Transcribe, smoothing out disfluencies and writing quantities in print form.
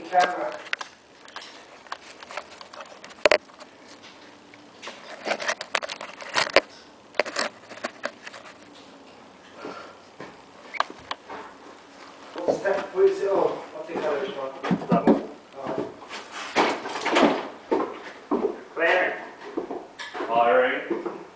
camera. What step is it? Oh, I think I know which one. That one. Oh. Clear. Firing.